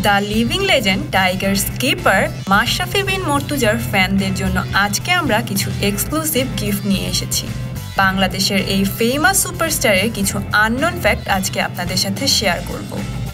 The living legend tiger skipper Mashrafe bin মর্তুজার ফ্যানদের জন্য আজকে আমরা কিছু এক্সক্লুসিভ গিফট নিয়ে এসেছি। বাংলাদেশের এই ফেমাস সুপারস্টারের কিছু আননোন ফ্যাক্ট আজকে আপনাদের সাথে শেয়ার করব।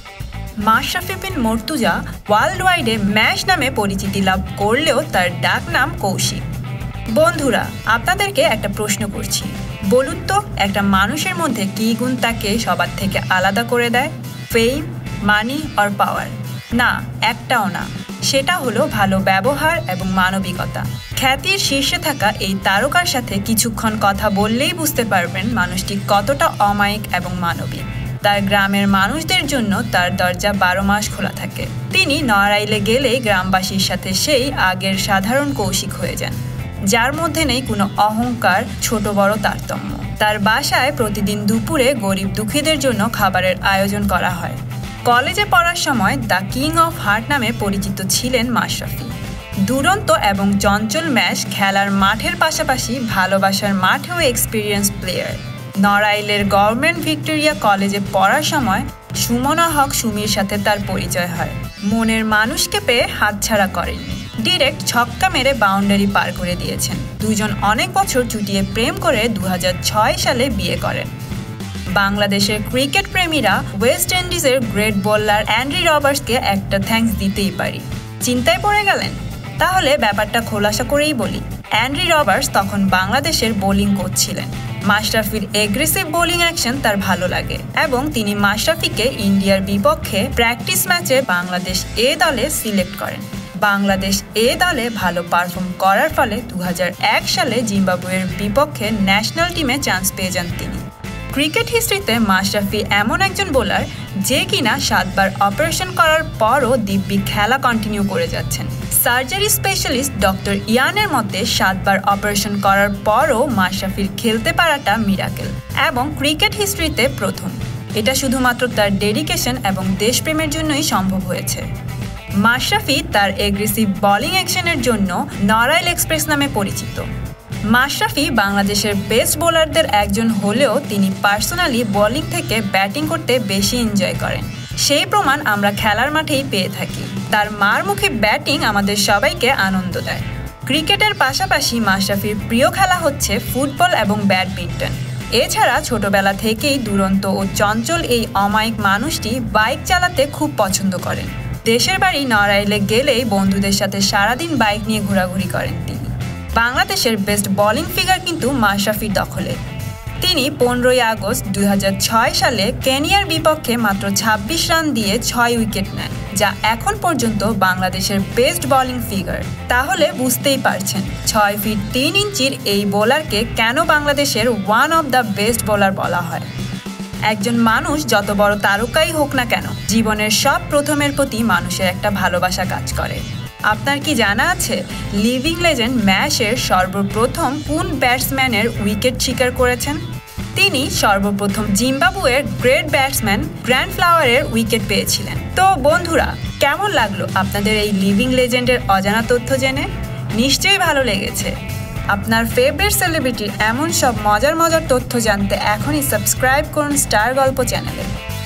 মাশরাফি বিন মর্তুজা ওয়ার্ল্ড ওয়াইডে ম্যাশ নামে পরিচিতি লাভ করলেও তার ডাক নাম কৌশিক। বন্ধুরা, আপনাদেরকে একটা প্রশ্ন করছি, বলুন তো একটা মানুষের মধ্যে কী গুণ তাকে সবার থেকে আলাদা করে দেয়? Fame, money or power? না, একটাও না। সেটা হলো ভালো ব্যবহার এবং মানবিকতা। খ্যাতির শীর্ষে থাকা এই তারকার সাথে কিছুক্ষণ কথা বললেই বুঝতে পারবেন মানুষটি কতটা অমায়িক এবং মানবিক। তার গ্রামের মানুষদের জন্য তার দরজা 12 মাস খোলা থাকে। তিনি নড়াইলে গেলেই গ্রামবাসীর সাথে সেই আগের সাধারণ কৌশিক হয়ে যান, যার মধ্যে নেই কোনো অহংকার, ছোট বড় তারতম্য। তার বাসায় প্রতিদিন দুপুরে গরিব দুঃখীদের জন্য খাবারের আয়োজন করা হয়। কলেজে পড়ার সময় দ্য কিং অফ হার্ট নামে পরিচিত ছিলেন মাশরাফি। দুরন্ত এবং চঞ্চল ম্যাচ খেলার মাঠের পাশাপাশি ভালোবাসার মাঠেও এক্সপিরিয়েন্স প্লেয়ার। নড়াইলের গভর্নমেন্ট ভিক্টোরিয়া কলেজে পড়ার সময় সুমনা হক সুমির সাথে তার পরিচয় হয়। মনের মানুষকে পেয়ে হাতছাড়া করেননি, ডিরেক্ট ছক্কা মেরে বাউন্ডারি পার করে দিয়েছেন। দুজন অনেক বছর চুটিয়ে প্রেম করে 2006 সালে বিয়ে করেন। বাংলাদেশের ক্রিকেট প্রেমীরা ওয়েস্ট ইন্ডিজের গ্রেট বোলার অ্যান্ড্রি রবার্টসকে একটা থ্যাঙ্কস দিতেই পারি। চিন্তায় পড়ে গেলেন? তাহলে ব্যাপারটা খোলাসা করেই বলি। অ্যান্ড্রি রবার্টস তখন বাংলাদেশের বোলিং কোচ ছিলেন। মাশরাফির এগ্রেসিভ বোলিং অ্যাকশন তার ভালো লাগে এবং তিনি মাশরাফিকে ইন্ডিয়ার বিপক্ষে প্র্যাকটিস ম্যাচে বাংলাদেশ এ দলে সিলেক্ট করেন। বাংলাদেশ এ দলে ভালো পারফর্ম করার ফলে 2001 সালে জিম্বাবুয়ের বিপক্ষে ন্যাশনাল টিমে চান্স পেয়ে যান তিনি। ক্রিকেট হিস্ট্রিতে মাশরাফি এমন একজন বোলার যে কিনা 7 বার অপারেশন করার পরও দিব্যি খেলা কন্টিনিউ করে যাচ্ছেন। সার্জারি স্পেশালিস্ট ডক্টর ইয়ানের মতে 7 বার অপারেশন করার পরও মাশরাফির খেলতে পারাটা মিরাকেল এবং ক্রিকেট হিস্ট্রিতে প্রথম। এটা শুধুমাত্র তার ডেডিকেশন এবং দেশপ্রেমের জন্যই সম্ভব হয়েছে। মাশরাফি তার এগ্রেসিভ বোলিং অ্যাকশনের জন্য নড়াইল এক্সপ্রেস নামে পরিচিত। মাশরাফি বাংলাদেশের বেস্ট বোলারদের একজন হলেও তিনি পার্সোনালি বোলিং থেকে ব্যাটিং করতে বেশি এনজয় করেন। সেই প্রমাণ আমরা খেলার মাঠেই পেয়ে থাকি। তার মারমুখী ব্যাটিং আমাদের সবাইকে আনন্দ দেয়। ক্রিকেটের পাশাপাশি মাশরাফির প্রিয় খেলা হচ্ছে ফুটবল এবং ব্যাডমিন্টন। এছাড়া ছোটবেলা থেকেই দুরন্ত ও চঞ্চল এই অমায়িক মানুষটি বাইক চালাতে খুব পছন্দ করেন। দেশের বাড়ি নড়াইলে গেলেই বন্ধুদের সাথে সারাদিন বাইক নিয়ে ঘোরাঘুরি করেন তিনি। বাংলাদেশের বেস্ট বোলিং ফিগার কিন্তু মাশরাফির দখলে। তিনি 15 আগস্ট 2006 সালে কেনিয়ার বিপক্ষে মাত্র 26 রান দিয়ে 6 উইকেট নেন, যা এখন পর্যন্ত বাংলাদেশের বেস্ট বোলিং ফিগার। তাহলে বুঝতেই পারছেন 6 ফিট 3 ইঞ্চির এই বোলারকে কেন বাংলাদেশের one of the best bowler বলা হয়। একজন মানুষ যত বড় তারকাই হোক না কেন, জীবনের সব প্রথমের প্রতি মানুষের একটা ভালোবাসা কাজ করে। আপনার কি জানা আছে লিভিং লেজেন্ড ম্যাশের সর্বপ্রথম কোন ব্যাটসম্যানের উইকেট শিকার করেছেন? তিনি সর্বপ্রথম জিম্বাবুয়ের গ্রেট ব্যাটসম্যান গ্র্যান্ড ফ্লাওয়ারের উইকেট পেয়েছিলেন। তো বন্ধুরা, কেমন লাগলো আপনাদের এই লিভিং লেজেন্ডের অজানা তথ্য জেনে? নিশ্চয়ই ভালো লেগেছে। আপনার ফেভারিট সেলিব্রিটির এমন সব মজার মজার তথ্য জানতে এখনই সাবস্ক্রাইব করুন স্টার গল্প চ্যানেলে।